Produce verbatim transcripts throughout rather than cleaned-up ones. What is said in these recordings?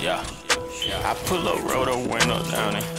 Yeah, I pull up, roll the window down it.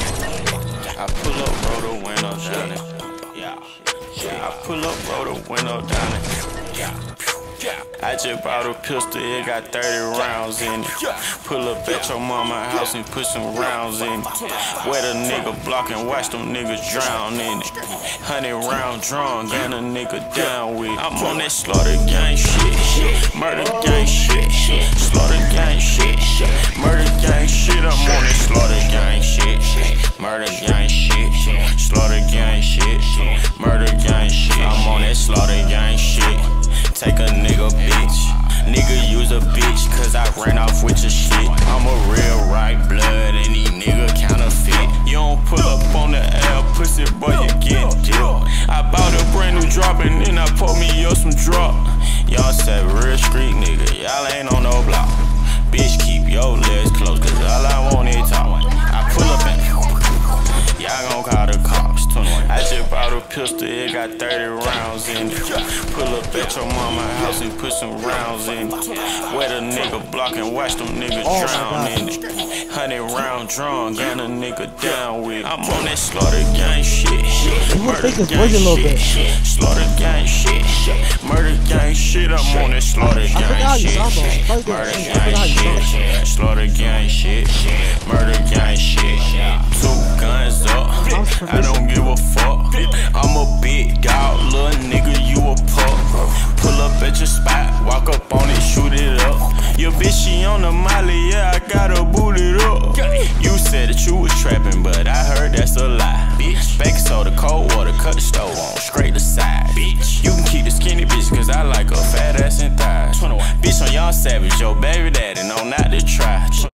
I pull up, roll the window down it. Yeah, I pull up, roll the window down it. Yeah. I just bought a pistol, it got thirty rounds in it. Pull up at your mama's house and put some rounds in it. Wet a nigga block and watch them niggas drown in it. Hundred round drum, gun a nigga down with. I'm on that slaughter gang shit, murder gang shit, slaughter gang shit, murder gang shit. I'm on that slaughter gang shit, murder gang shit, slaughter gang shit, murder gang shit. I'm on that slaughter gang shit. Take a nigga bitch, nigga use a bitch, cause I ran off with your shit. I'm a real right blood and these nigga counterfeit. You don't pull up on the L, pussy boy, you get dipped. I bought a brand new drop and then I pour me up some drop. Y'all said real street nigga, y'all ain't on no block. Bitch, keep your legs closed, cause all I want is talk. I pull up and y'all gon' call the cops. I just bought a pistol, it got thirty rounds in it. Pull up at your mama's house and put some rounds in it. Wet a nigga block and watch them niggas drown in it. Hundred round drum, gun a nigga down with. I'm on that slaughter gang shit, murder gang shit, slaughter gang shit, murder gang shit. I'm on that slaughter gang shit, murder gang shit, slaughter gang shit, murder gang shit. Two guns up, I don't give a fuck. I'm a big dog, little nigga, you a pup. Pull up at your spot, walk up on it, shoot it up. Your bitch, she on the molly, yeah, I gotta boot it up. You said that you was trapping, but I heard that's a lie. Bitch, baking soda, cold water, cut the stove on, scrape the side. Bitch, you can keep the skinny bitch, cause I like a fat ass and thighs. Bitch, on y'all savage, your baby daddy know not to try.